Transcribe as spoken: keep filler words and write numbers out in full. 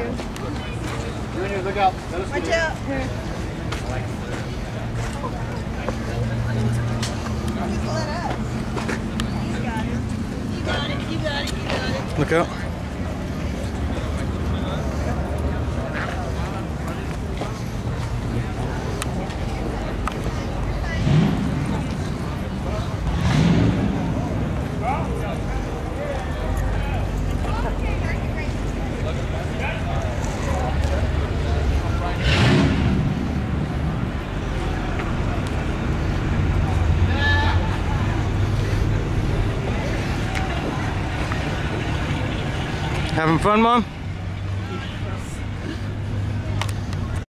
Junior, look out. Watch out. Here. Pull it up. You got it. You got it. You got it. You got it. Look out. Having fun, Mom?